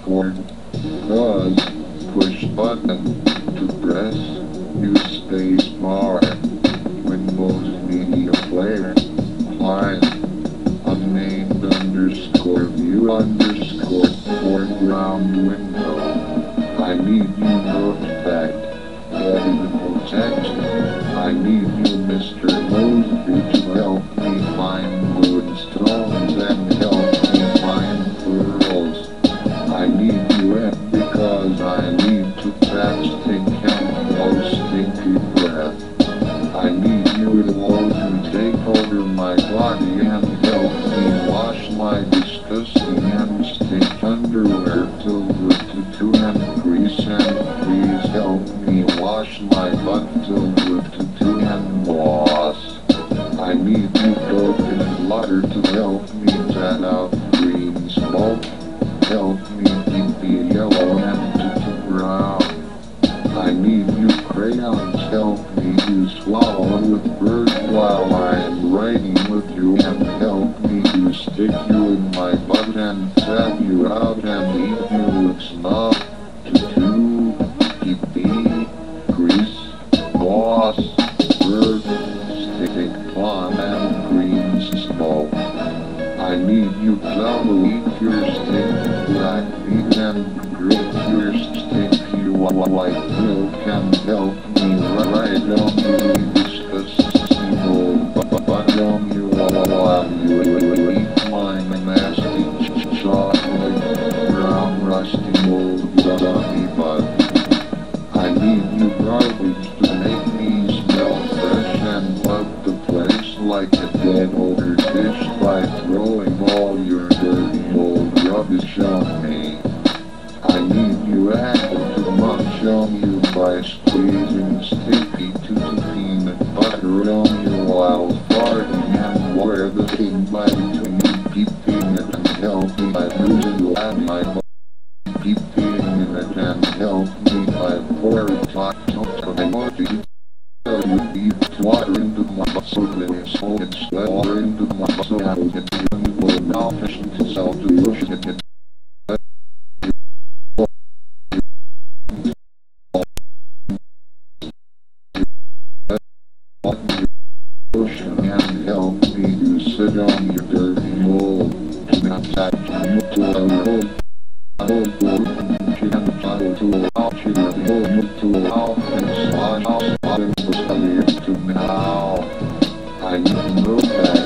Discord. Cause push button to press use space bar. Windows Media Player. Line. Unnamed underscore view underscore foreground window. I need you notepad. Editable text. I need you Mr. Mosby to help me find moonstones and help me find pearls. I need you Ed because I need to trap stink and blow stinky breath. I need you alone to take over my body and help me wash my disgusting and stink underwear filled with tutu and grease, and please help me wash my butt filled with tutu and gloss. I need you coconut water to help me tat out green smoke. Help me keep the yellow and tutu brown. I need you crayons, help me to swallow with birds while I am writing with you, and help me to stick you in my butt and tap you out and eat you with snob, tutu, pee-pee, grease, gloss, bird, stick, fun, and green smoke. I need you to eat your stink black meat and drink your stinky white milk and help me right on you disgusting old butt on you while you eat my nasty chocolate brown rusty old dummy butt. I need you garbage to make me smell fresh and bug the place like a dead older dish by throwing all your dirty old rubbish on me. I need you apple to munch on you by squeezing sticky tutu peanut butter on you while farting, and wear the big bite to you peeping it and help me by losing my peeping in it and help me by pouring hot emoji. You eat water into my muscle and it's so it's water into my muscle and I'll get you and will now fish to sell to you shit. And help me to sit on your dirty mold and attach you to a road. I don't go and try to allow you to allow and slide out and to now. I need to know that.